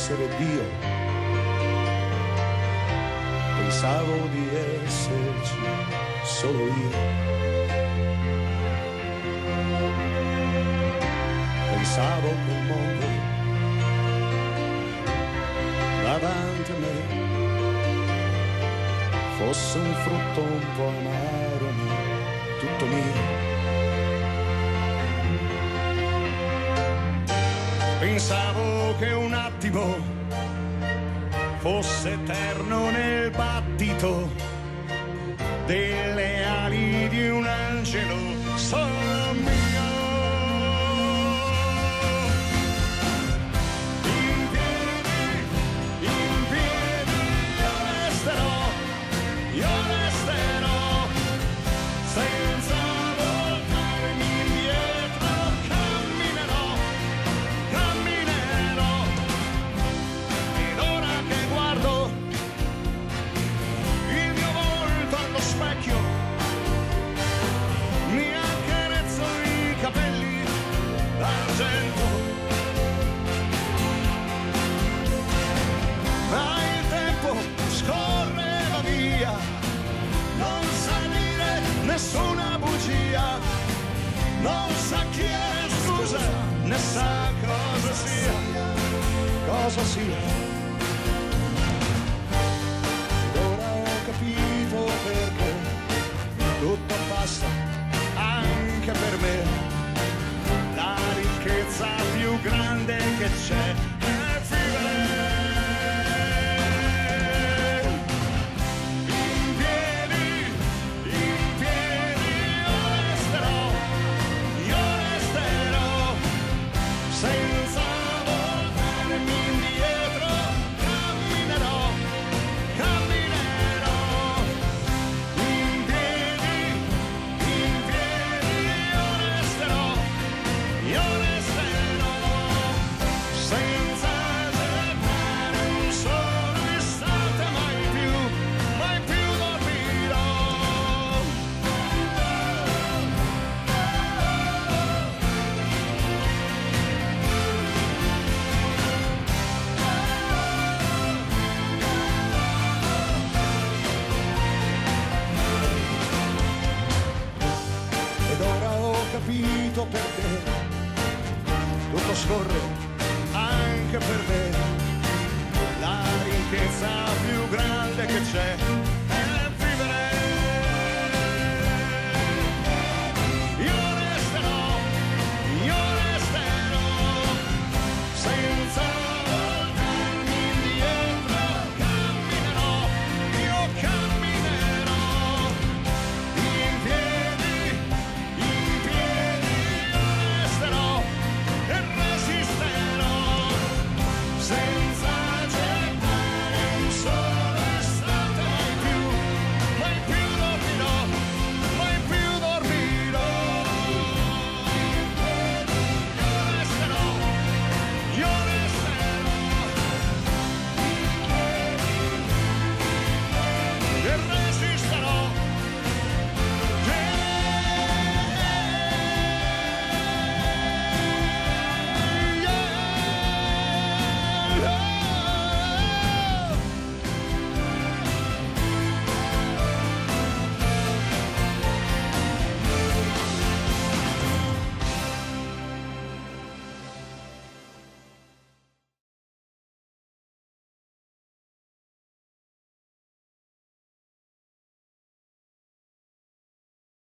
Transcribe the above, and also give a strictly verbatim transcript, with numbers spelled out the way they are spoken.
essere Dio, pensavo di esserci solo io. Pensavo che il mondo davanti a me fosse un frutto un po' amaro, ma tutto mio. Pensavo che un attimo fosse eterno nel battito delle ali di un angelo solo mio. In piedi, in piedi io resterò, io resterò, senza voltarmi indietro, camminerò, camminerò. Ed ora che guardo il mio volto allo specchio, mi accarezzo i capelli d'argento. Ma il tempo scorreva via, non sa dire nessuna bugia, non sa chiedere scusa, ne sa cosa sia, cosa sia. Ed ora ho capito perché tutto passa anche per me. La ricchezza più grande che c'è è vivere. In piedi, in piedi io resterò, io resterò, senza voltarmi indietro, camminerò, camminerò. In piedi, in piedi io resterò, io resterò, senza gettare un solo istante, mai più, mai più dormirò. Ed ora ho capito perché tutto scorre anche per me. La ricchezza più grande che c'è